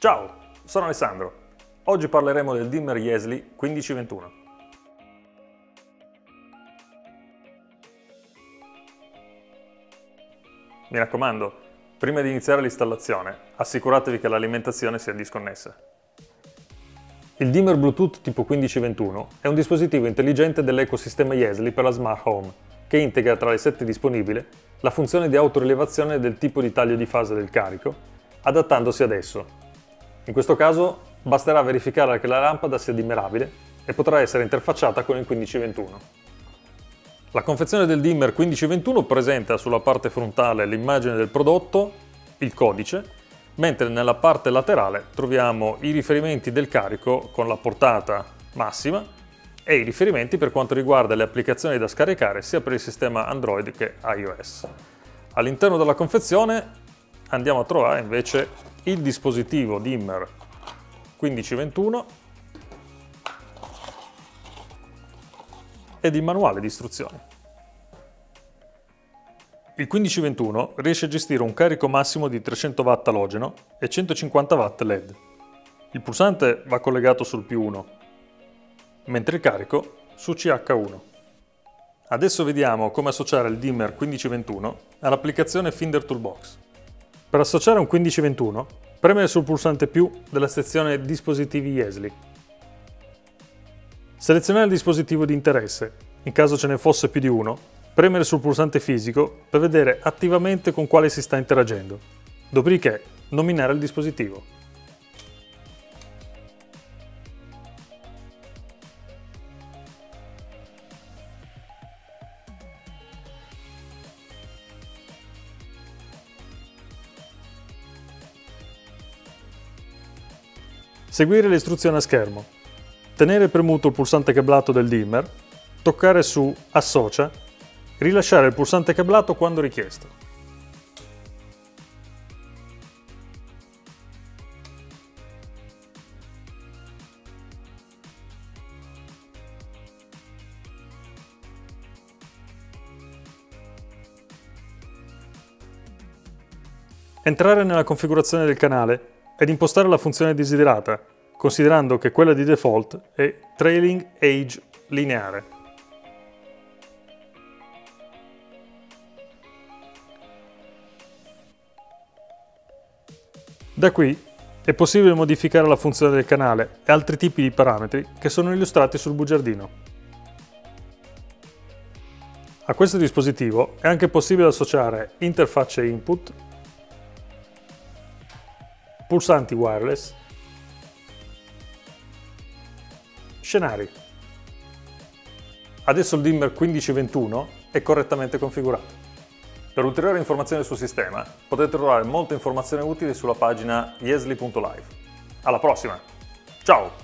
Ciao, sono Alessandro. Oggi parleremo del dimmer Yeasly 1521. Mi raccomando, prima di iniziare l'installazione, assicuratevi che l'alimentazione sia disconnessa. Il dimmer Bluetooth tipo 1521 è un dispositivo intelligente dell'ecosistema Yeasly per la Smart Home, che integra tra le 7 disponibili la funzione di autorilevazione del tipo di taglio di fase del carico, adattandosi ad esso. In questo caso basterà verificare che la lampada sia dimmerabile e potrà essere interfacciata con il 1521. La confezione del dimmer 1521 presenta sulla parte frontale l'immagine del prodotto, il codice, mentre nella parte laterale troviamo i riferimenti del carico con la portata massima e i riferimenti per quanto riguarda le applicazioni da scaricare sia per il sistema Android che iOS. All'interno della confezione andiamo a trovare invece il dispositivo dimmer 1521 ed il manuale di istruzioni. Il 1521 riesce a gestire un carico massimo di 300 W alogeno e 150 W LED. Il pulsante va collegato sul P1, mentre il carico su CH1. Adesso vediamo come associare il dimmer 1521 all'applicazione Finder Toolbox. Per associare un 1521, premere sul pulsante più della sezione Dispositivi Yeasly. Selezionare il dispositivo di interesse, in caso ce ne fosse più di uno, premere sul pulsante fisico per vedere attivamente con quale si sta interagendo. Dopodiché, nominare il dispositivo. Seguire le istruzioni a schermo. Tenere premuto il pulsante cablato del dimmer, toccare su Associa, rilasciare il pulsante cablato quando richiesto. Entrare nella configurazione del canale ed impostare la funzione desiderata, considerando che quella di default è Trailing Age lineare. Da qui è possibile modificare la funzione del canale e altri tipi di parametri che sono illustrati sul bugiardino. A questo dispositivo è anche possibile associare interfacce input, pulsanti wireless, scenari. Adesso il dimmer 1521 è correttamente configurato. Per ulteriori informazioni sul sistema potete trovare molte informazioni utili sulla pagina yeasly.live. Alla prossima! Ciao!